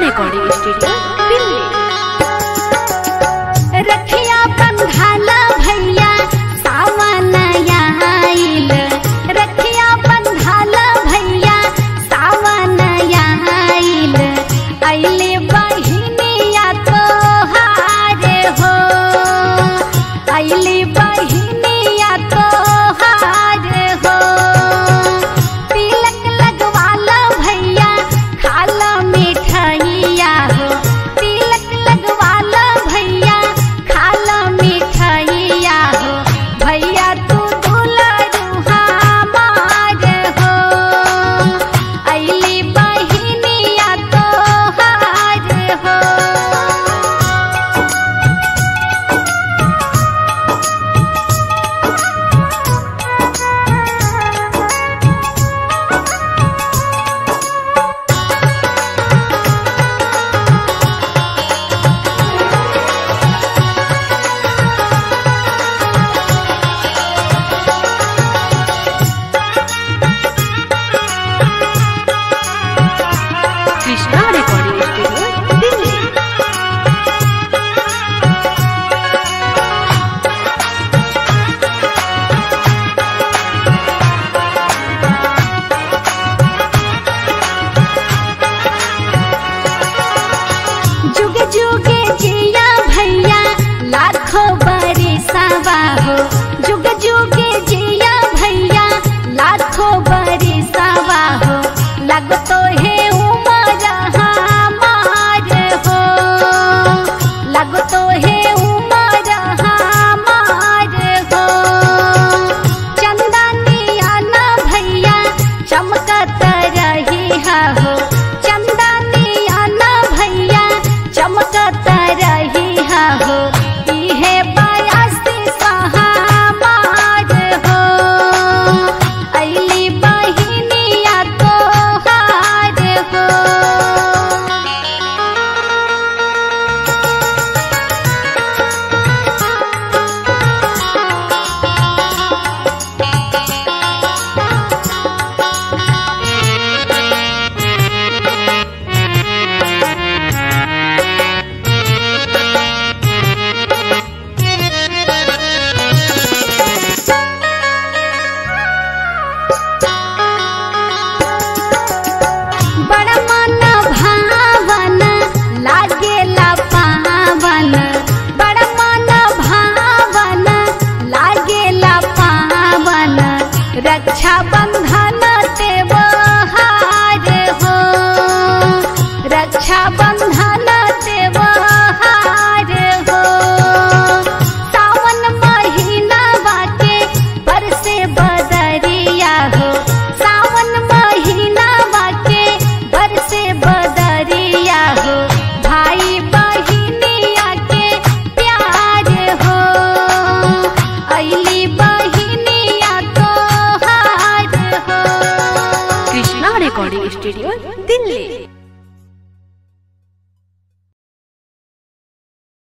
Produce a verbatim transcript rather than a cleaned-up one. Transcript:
Recording studio Delhi. रखिया बंधाला भैया सावन आइल, रखिया बंधाला भैया सावन आइल, अइले बहिनिया तोहार हो, अइले बहिनिया तोहार हो। तिलक लगवाला भैया खाला मिठाइया हो, तिलक लगवाला भैया खाला मिठाइया हो। भैया तू दुलारू हमार हो, अइली बहिनिया तोहार हो। Krishna recording studio Delhi. जुग जुगे जिया भैया लाखों बरिसवा हो, जुग जुगे जिया भैया लाखों बरिसवा हो। लगतो है उमर हमार हो, लगतो है उमर हमार हो। चंदनिया ना भैया चमकत रही हो, चंदनिया ना भैया चमकत रही हो। इहे बयासी सहामार हो, अइली बहिनिया तोहार हो। बड़ा मन भावन लागेला पावन, बड़ा मन भावन लागेला पावन। रक्षा बंधन त्योहार हो, रक्षा